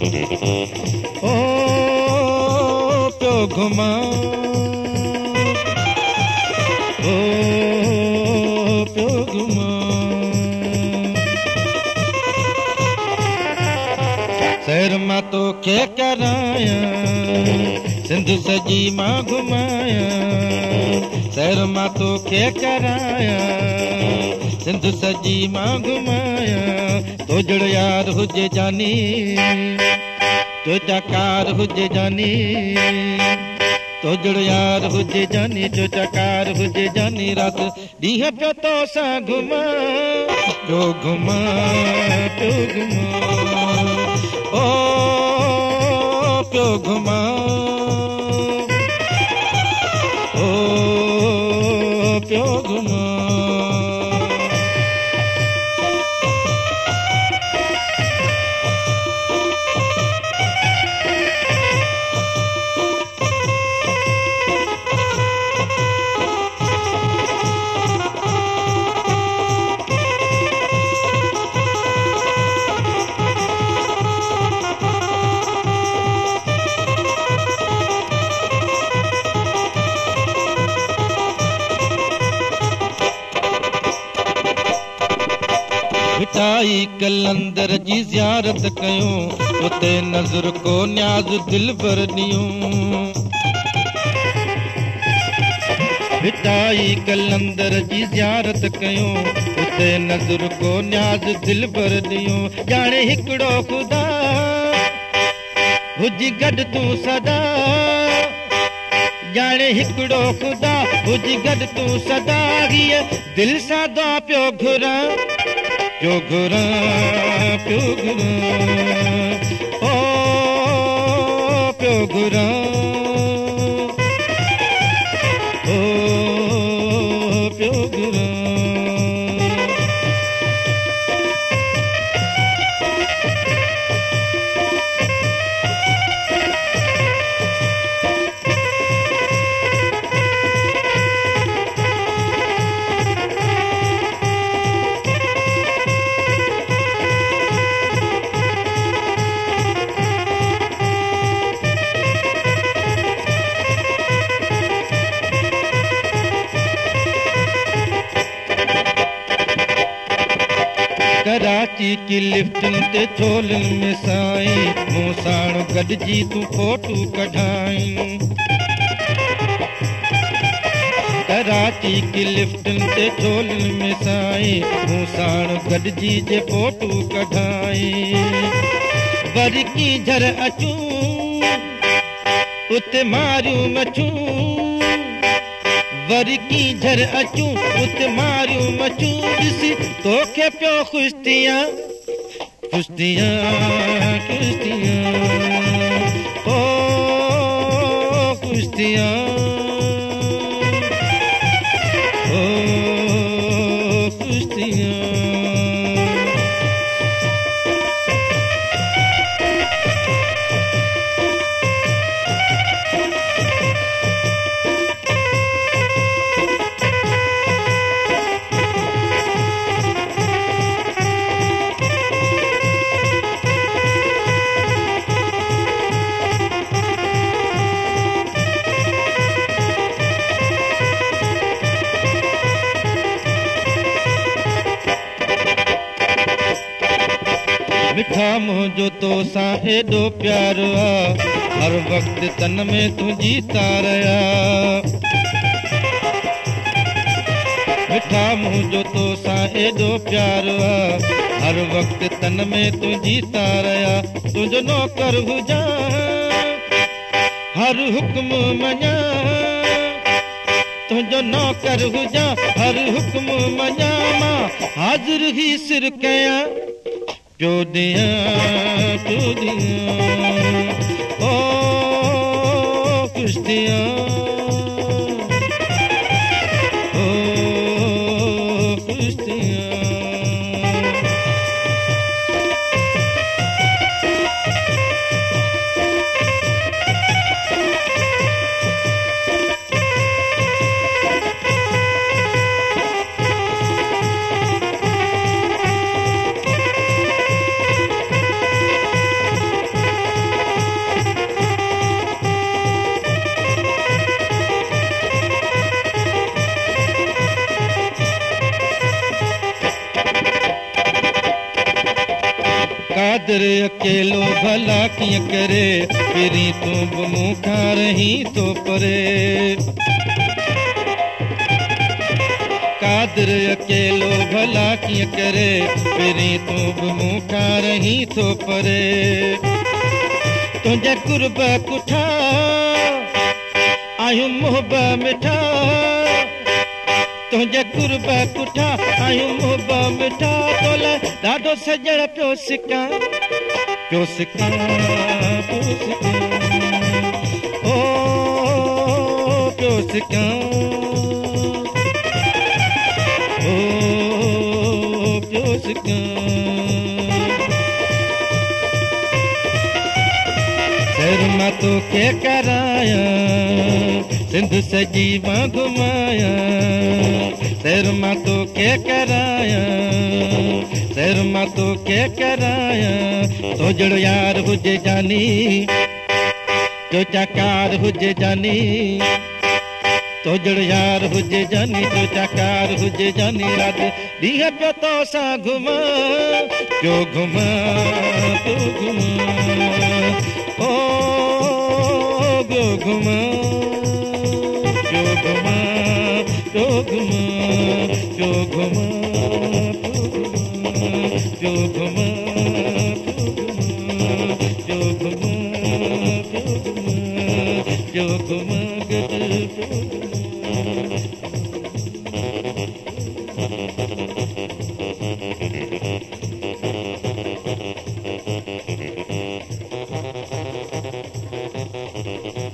ओ पियो घुमा ओ पियो घुमा सैर मां तोखे करायां सिंध सजी मां घुमायां सैर मां तोखे करायां सिंध सजी मां घुमायां तो जड़ यार हुजे जानी तो चकार हुजे जानी तो जड़ यार हुजे जानी तो चकार हुजे जानी रात ॾींहं पियो तो सां घुमा पियो घुमा पियो घुमा ओ पियो घुमा ओ पियो घुमा मिठाई कलंदर जी ज़ियारत कयूं उते नज़र को न्याज़ दिल भर ॾियूं मिठाई कलंदर जी ज़ियारत कयूं उते नज़र को न्याज़ दिल भर ॾियूं ॼाणे हिकिड़ो ख़ुदा हुजी गॾु तूं सदा ॼाणे हिकिड़ो ख़ुदा हुजी गॾु तूं सदा हीअ दिलि सां दुआ पियो घुरां पियो घुरां पियो घुरां ओ पियो घुरां ओ पियो घुरां कराची की लिफ्टन ते छोलन में साईं मूं साण गॾिजी तूं फोटू कढाई कराची की लिफ्टन ते छोलन में साईं मूं साण गॾिजी जे फोटू कढाई वरी की झर अचूं उते मारियूं मछूं वरी की झर अचूं उते मारियूं मछूं ॾिसी तोखे पियो ख़ुशि थियां ख़ुशि थियां ख़ुशि थियां ओ ख़ुशि थियां ओ ख़ुशि थियां मिठा मुंहिंजो तो सां एॾो प्यार आहे हर वक़्तु तन में तुंहिंजी तार आहे मिठा मुंहिंजो तो सां एॾो प्यार आहे हर वक़्तु तन में तुंहिंजी तार आहे तुंहिंजो नौकर हुजां हर हुक्म मञां तुंहिंजो नौकर हुजां हर हुक्म मञां मां हाज़िर ही सिर कयां पियो ॾियां पियो ॾियां ओ ख़ुशि थियां ओ ख़ुशि थियां कादर अकेलो भला कीअं करे पहिरीं तूं बि मूंखां रही थो परे कादर अकेलो भला कीअं करे पहिरीं तूं बि मूंखां रही थो परे तुंहिंजा कुर्ब कुठा आहियूं मोहब मिठा तुंहिंजा कुर्ब कुठा आहियूं मोहब मिठा तोला ॾाढो सजण पियो सिकां पियो सिकां पियो सिकां ओ पियो सिकां ओ पियो सिकां सैर मां तोखे करायां सिंध सजी मां घुमायां सैर मां तोखे करायां सैर मां तोखे करायां तो जहिड़ो यार हुजे जानी तो चाकार हुजे जानी तो जहिड़ो यार हुजे जानी तो चाकार हुजे जानी रात ॾींहं पियो तो सां घुमां पियो घुमां पियो घुमां ओ पियो घुमां पियो घुमां पियो घुमां पियो घुमां पियो घुमां पियो घुमां पियो घुमां पियो घुमां